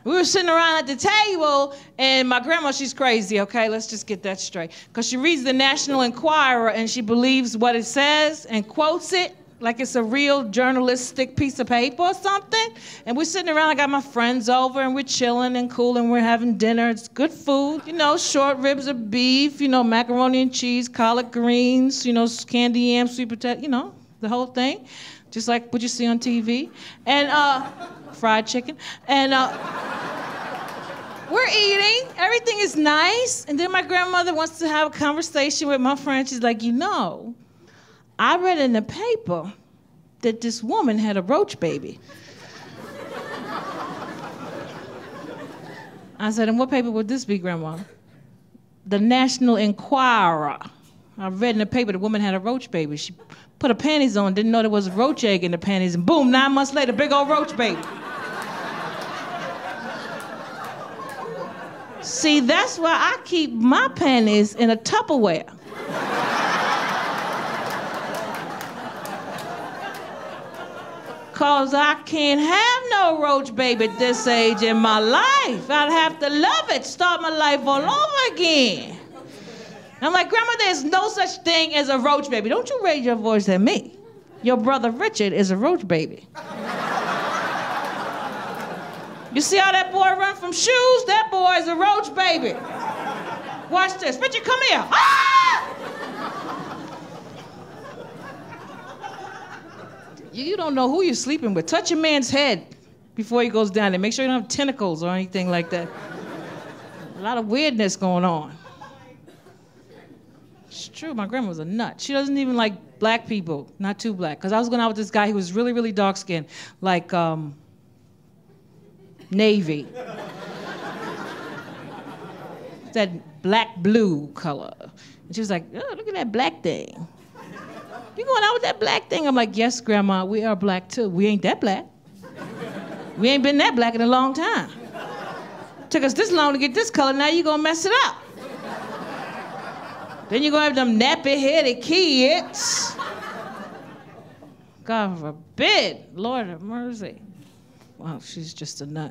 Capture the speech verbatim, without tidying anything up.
We were sitting around at the table, and my grandma, she's crazy, okay? Let's just get that straight. Because she reads the National Enquirer, and she believes what it says and quotes it like it's a real journalistic piece of paper or something. And we're sitting around, I got my friends over, and we're chilling and cool, and we're having dinner. It's good food, you know, short ribs of beef, you know, macaroni and cheese, collard greens, you know, candy yam, sweet potato, you know, the whole thing. Just like what you see on T V. And uh, fried chicken. And uh, we're eating, everything is nice. And then my grandmother wants to have a conversation with my friend. She's like, you know, I read in the paper that this woman had a roach baby. I said, and what paper would this be, Grandma? The National Enquirer. I read in the paper the woman had a roach baby. She put her panties on, didn't know there was a roach egg in the panties, and boom, nine months later, big old roach baby. See, that's why I keep my panties in a Tupperware. Cause I can't have no roach baby at this age in my life. I'd have to love it, start my life all over again. I'm like, Grandma, there's no such thing as a roach baby. Don't you raise your voice at me. Your brother Richard is a roach baby. You see how that boy run from shoes? That boy is a roach baby. Watch this. Richard, come here. Ah! You don't know who you're sleeping with. Touch a man's head before he goes down there. Make sure you don't have tentacles or anything like that. A lot of weirdness going on. It's true, my grandma was a nut. She doesn't even like black people, not too black. Because I was going out with this guy who was really, really dark-skinned, like um, navy. That black-blue color. And she was like, oh, look at that black thing. You going out with that black thing? I'm like, yes, Grandma, we are black too. We ain't that black. We ain't been that black in a long time. Took us this long to get this color, now you gonna mess it up. Then you're gonna have them nappy-headed kids. God forbid, Lord have mercy. Wow, she's just a nut.